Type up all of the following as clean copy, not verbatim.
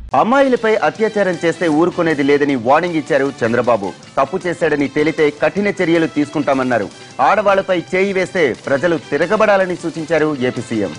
అమ్మాయిలపై అత్యాచారం చేస్తే ఊరుకునేది లేదని వార్నింగ్ ఇచ్చారు చంద్రబాబు. తప్పు చేశాడని తేలితే కఠిన చర్యలు తీసుకుంటామన్నారు. ఆడవాళ్లపై చేయి వేస్తే ప్రజలు తిరగబడాలని సూచించారు ఏపీ సీఎం.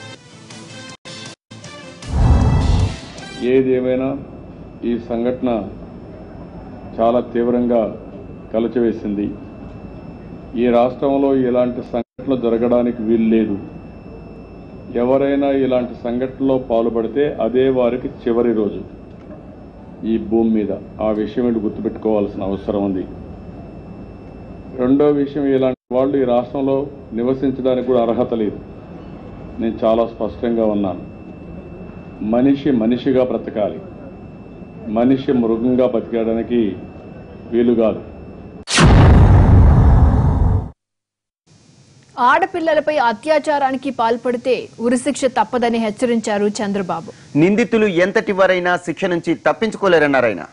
ఏదేమైనా ఈ సంఘటన చాలా తీవ్రంగా కలచివేసింది. ఈ రాష్ట్రంలో ఇలాంటి సంఘటనలు జరగడానికి వీలు లేదు. ఎవరైనా ఇలాంటి సంఘటనలో పాల్పడితే అదే వారికి చివరి రోజు ఈ భూమి మీద. ఆ విషయం ఏంటి గుర్తుపెట్టుకోవాల్సిన అవసరం ఉంది. రెండో విషయం, ఇలాంటి వాళ్ళు ఈ రాష్ట్రంలో నివసించడానికి కూడా అర్హత లేదు. నేను చాలా స్పష్టంగా ఉన్నాను. మనిషి మనిషిగా బ్రతకాలి, మనిషి మృగంగా బతికేయడానికి వీలు కాదు. ఆడపిల్లలపై అత్యాచారానికి పాల్పడితే ఉరిశిక్ష తప్పదని హెచ్చరించారు చంద్రబాబు. నిందితులు ఎంతటి వారైనా శిక్ష నుంచి తప్పించుకోలేరన్నారాయన.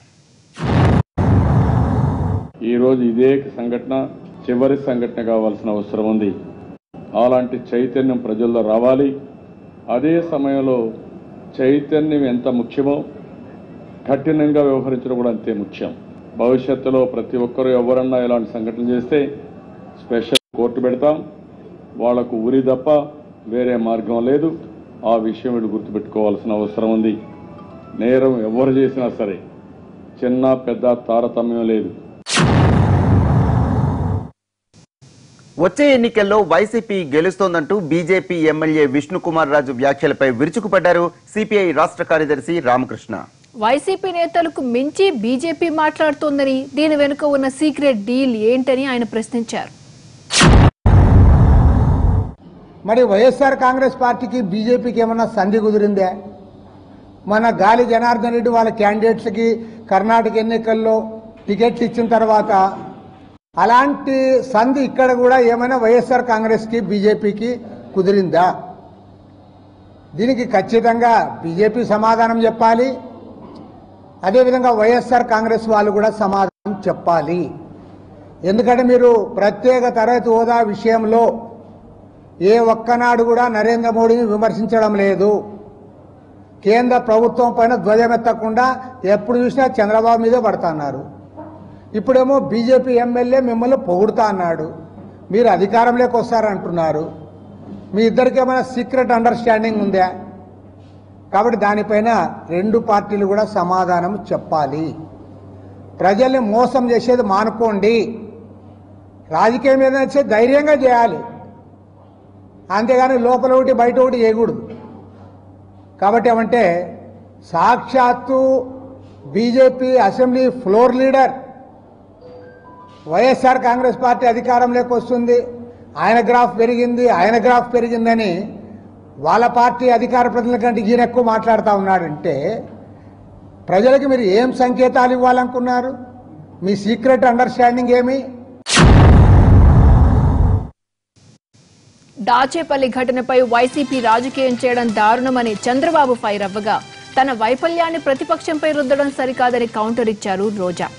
ఈరోజు ఇదే సంఘటన చివరి సంఘటన కావాల్సిన అవసరం ఉంది. అలాంటి చైతన్యం ప్రజల్లో రావాలి. అదే సమయంలో చైతన్యం ఎంత ముఖ్యమో కఠినంగా వ్యవహరించడం కూడా అంతే ముఖ్యం. భవిష్యత్తులో ప్రతి ఒక్కరూ ఎవరన్నా ఇలాంటి సంఘటన చేస్తే స్పెషల్ కోర్టు పెడతాం. వాళ్లకు ఉరి తప్ప వేరే మార్గం లేదు. ఆ విషయం వీడు గుర్తుపెట్టుకోవాల్సిన అవసరం ఉంది. నేరం ఎవరు చేసినా సరే చిన్న పెద్ద తారతమ్యం లేదు. వచ్చే ఎన్నికల్లో వైసీపీ గెలుస్తోందంటూ బీజేపీ ఎమ్మెల్యే విష్ణుకుమార్ రాజు వ్యాఖ్యలపై విరుచుకుపడ్డారు సిపిఐ రాష్ట్ర కార్యదర్శి రామకృష్ణ. వైసీపీ నేతలకు మించి బీజేపీ మాట్లాడుతోందని, దీని వెనుక ఉన్న సీక్రెట్ డీల్ ఏంటని ఆయన ప్రశ్నించారు. మరి వైఎస్ఆర్ కాంగ్రెస్ పార్టీకి బీజేపీకి ఏమన్నా సంధి కుదిరిందే? మన గాలి జనార్దన్ రెడ్డి వాళ్ళ క్యాండిడేట్స్కి కర్ణాటక ఎన్నికల్లో టికెట్లు ఇచ్చిన తర్వాత అలాంటి సంధి ఇక్కడ కూడా ఏమైనా వైఎస్ఆర్ కాంగ్రెస్కి బీజేపీకి కుదిరిందా? దీనికి ఖచ్చితంగా బీజేపీ సమాధానం చెప్పాలి. అదేవిధంగా వైఎస్ఆర్ కాంగ్రెస్ వాళ్ళు కూడా సమాధానం చెప్పాలి. ఎందుకంటే మీరు ప్రత్యేక తరగతి హోదా విషయంలో ఏ ఒక్కనాడు కూడా నరేంద్ర మోడీని విమర్శించడం లేదు. కేంద్ర ప్రభుత్వం పైన ధ్వజమెత్తకుండా ఎప్పుడు చూసినా చంద్రబాబు మీదే పడుతున్నారు. ఇప్పుడేమో బీజేపీ ఎమ్మెల్యే మిమ్మల్ని పొగుడుతా అన్నాడు. మీరు అధికారంలోకి వస్తారంటున్నారు. మీ ఇద్దరికి ఏమైనా సీక్రెట్ అండర్స్టాండింగ్ ఉందా? కాబట్టి దానిపైన రెండు పార్టీలు కూడా సమాధానం చెప్పాలి. ప్రజల్ని మోసం చేసేది మానుకోండి. రాజకీయం ఏదైనా వచ్చే ధైర్యంగా చేయాలి, అంతేగాని లోపల ఒకటి బయట ఒకటి చేయకూడదు. కాబట్టి ఏమంటే సాక్షాత్తు BJP assembly floor leader YSR Congress party అధికారంలోకి వస్తుంది, ఆయన గ్రాఫ్ పెరిగిందని వాళ్ళ పార్టీ అధికార ప్రతినిధుల కంటే ఈయన ఎక్కువ మాట్లాడుతూ ఉన్నాడంటే ప్రజలకు మీరు ఏం సంకేతాలు ఇవ్వాలనుకున్నారు? మీ సీక్రెట్ అండర్స్టాండింగ్ ఏమి? దాచేపల్లి ఘటనపై వైసీపీ రాజకీయం చేయడం దారుణమని చంద్రబాబు ఫైర్ అవ్వగా, తన వైఫల్యాన్ని ప్రతిపక్షంపై రుద్దడం సరికాదని కౌంటర్ ఇచ్చారు రోజా.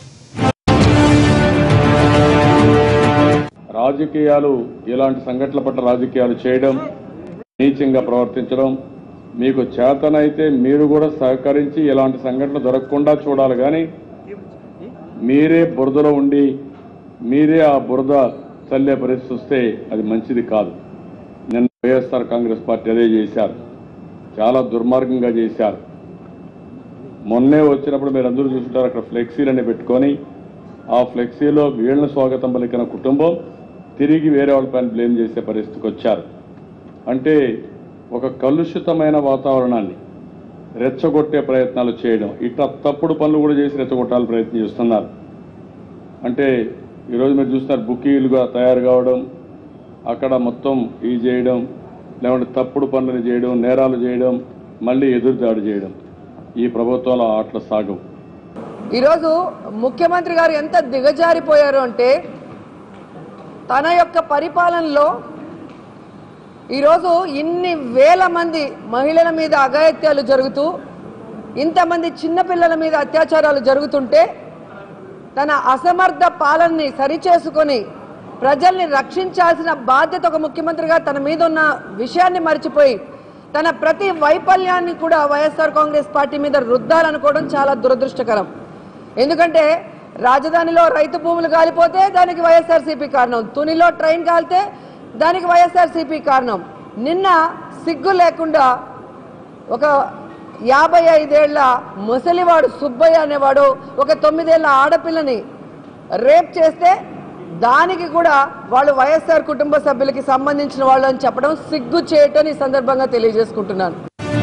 రాజకీయాలు ఇలాంటి సంఘటనల పట్ల రాజకీయాలు చేయడం, నీచంగా ప్రవర్తించడం మీకు చేతనైతే మీరు కూడా సహకరించి ఇలాంటి సంఘటనలు జరగకుండా చూడాలి. కానీ మీరే బురదలో ఉండి మీరే ఆ బురద చల్లే పరిస్థితి వస్తే అది మంచిది కాదు. నిన్న వైఎస్ఆర్ కాంగ్రెస్ పార్టీ అదే చేశారు, చాలా దుర్మార్గంగా చేశారు. మొన్నే వచ్చినప్పుడు మీరు అందరూ చూస్తుంటారు, అక్కడ ఫ్లెక్సీలన్నీ పెట్టుకొని ఆ ఫ్లెక్సీలో వీళ్ళని స్వాగతం పలికిన కుటుంబం తిరిగి వేరే వాళ్ళపైన బ్లేమ్ చేసే పరిస్థితికి వచ్చారు. అంటే ఒక కలుషితమైన వాతావరణాన్ని రెచ్చగొట్టే ప్రయత్నాలు చేయడం, ఇట్లా తప్పుడు పనులు కూడా చేసి రెచ్చగొట్టాలని ప్రయత్నం చేస్తున్నారు. అంటే ఈరోజు మీరు చూస్తున్నారు, బుకీలుగా తయారు కావడం, అక్కడ మొత్తం ఈ చేయడం, లేకుంటే తప్పుడు పనులు చేయడం, నేరాలు చేయడం, మళ్ళీ ఎదురుదాడి చేయడం. ఈ ప్రభుత్వంలో ఆటలు సాగవు. ఈరోజు ముఖ్యమంత్రి గారు ఎంత దిగజారిపోయారు అంటే తన యొక్క పరిపాలనలో ఈరోజు ఇన్ని వేల మంది మహిళల మీద అఘాయిత్యాలు జరుగుతూ, ఇంతమంది చిన్నపిల్లల మీద అత్యాచారాలు జరుగుతుంటే తన అసమర్థ పాలనని సరిచేసుకొని ప్రజల్ని రక్షించాల్సిన బాధ్యత ఒక ముఖ్యమంత్రిగా తన మీద ఉన్న విషయాన్ని మర్చిపోయి తన ప్రతి వైఫల్యాన్ని కూడా వైఎస్ఆర్ కాంగ్రెస్ పార్టీ మీద రుద్దాలనుకోవడం చాలా దురదృష్టకరం. ఎందుకంటే రాజధానిలో రైతు భూములు కాలిపోతే దానికి వైఎస్ఆర్సీపీ కారణం, తునిలో ట్రైన్ కాలితే దానికి వైఎస్ఆర్సీపీ కారణం. నిన్న సిగ్గు లేకుండా ఒక 55 ఏళ్ల ముసలివాడు సుబ్బయ్య అనేవాడు ఒక 9 ఏళ్ల ఆడపిల్లని రేప్ చేస్తే దానికి కూడా వాళ్ళు వైఎస్ఆర్ కుటుంబ సభ్యులకి సంబంధించిన వాళ్ళు అని చెప్పడం సిగ్గు చేయటం ఈ సందర్భంగా తెలియజేసుకుంటున్నాను.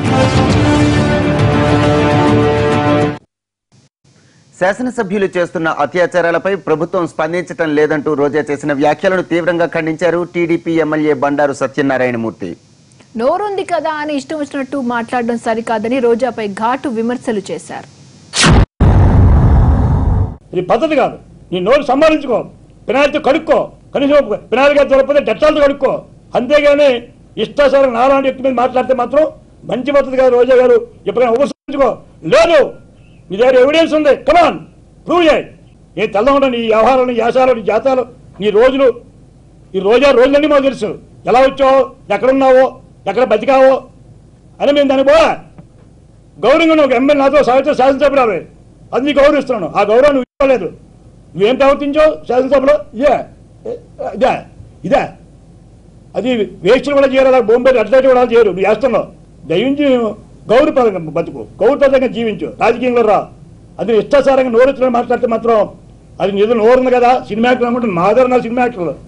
శాసనసభ్యులు చేస్తున్న అత్యాచారాలపై ప్రభుత్వం స్పందించడం లేదంటూ రోజా చేసిన వ్యాఖ్యలను తీవ్రంగా ఖండించారు టీడీపీ ఎమ్మెల్యే బండారు సత్యనారాయణమూర్తి. నోరుంది కదా అని ఇష్టం వచ్చినట్టు మాట్లాడడం సరికాదని రోజాపై ఘాటు విమర్శలు చేశారు. ఇది పద్ధతి కాదు. నీ నోరు సంభాళించుకో, పినాయిలతో కడుక్కో, కనీసం పినాయిలుగా దొరకకపోతే డెట్టాలతో కడుక్కో. అంతేగాని ఇష్టాసారం నాలాంటి వ్యక్తి మీద మాట్లాడితే మాత్రం మంచి పద్ధతి కాదు. రోజా గారు ఎప్పుడైనా ఉపసంహరించుకో. లేదు, మీ దగ్గర ఎవిడెన్స్ ఉంది, కమాన్ ప్రూవ్ చేయి. నేను తెల్లకుండా నీ వ్యవహారాలు, నీ యాసాలు, నీ జాతాలు, నీ రోజులు, ఈ రోజులన్నీ మాకు తెలుసు. ఎలా వచ్చావో, ఎక్కడున్నావో, ఎక్కడ బతికావో అని మేము దాన్ని పోయా గౌరవంగా ఒక ఎమ్మెల్యే నాతో శాసనసభ్యురాలు, అది నీ గౌరవిస్తున్నాను. ఆ గౌరవం నువ్వు ఇవ్వలేదు. నువ్వేం ప్రవర్తించావు శాసనసభలో? ఇదే అది వేస్టులు కూడా చేయరు, అలా బొంబాయి అట్లాంటి కూడా చేయరు. నువ్వు చేస్తున్నావు. దయించి గౌరవపరంగా బతుకు, గౌరవపరంగా జీవించు, రాజకీయంలో రా. అది ఇష్టాసారంగా నోరెత్తులో మాట్లాడితే మాత్రం అది నిధులు నోరుంది కదా సినిమా యాక్టర్ అనుకుంటుంది. మా దగ్గర సినిమా యాక్టర్లు